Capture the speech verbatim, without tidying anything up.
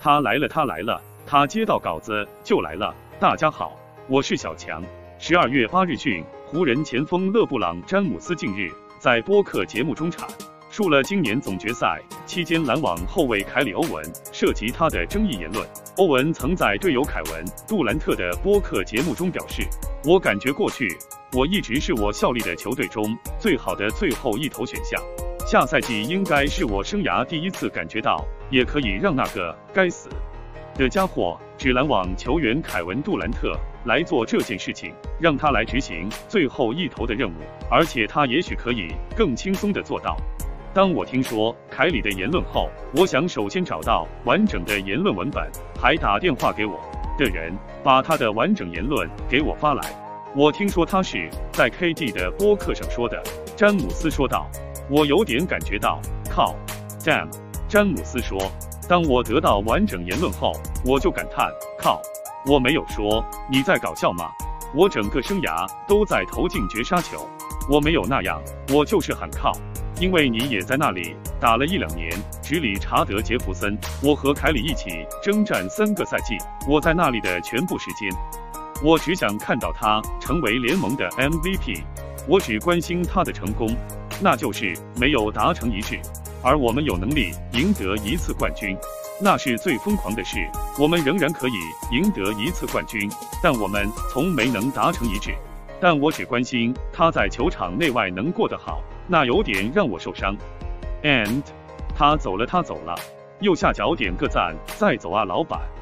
他来了，他来了，他接到稿子就来了。大家好，我是小强。十二月八日讯，湖人前锋勒布朗·詹姆斯近日在播客节目中阐述了今年总决赛期间篮网后卫凯里·欧文涉及他的争议言论。欧文曾在队友凯文·杜兰特的播客节目中表示：“我感觉过去我一直是我效力的球队中最好的最后一头选项。下赛季应该是我生涯第一次感觉到，也可以让那个该死的家伙指篮网球员凯文·杜兰特来做这件事情，让他来执行最后一头的任务，而且他也许可以更轻松地做到。”当我听说凯里的言论后，我想首先找到完整的言论文本，还打电话给我的人，把他的完整言论给我发来。我听说他是在 K D 的播客上说的，詹姆斯说道。我有点感觉到，靠 ，damn， 詹姆斯说。当我得到完整言论后，我就感叹，靠，我没有说你在搞笑吗？我整个生涯都在投进绝杀球，我没有那样，我就是喊靠。因为你也在那里打了一两年，执理查德·杰弗森，我和凯里一起征战三个赛季，我在那里的全部时间，我只想看到他成为联盟的 M V P， 我只关心他的成功，那就是没有达成一致，而我们有能力赢得一次冠军，那是最疯狂的事。我们仍然可以赢得一次冠军，但我们从没能达成一致。但我只关心他在球场内外能过得好，那有点让我受伤。And 他走了，他走了。右下角点个赞，再走啊，老板。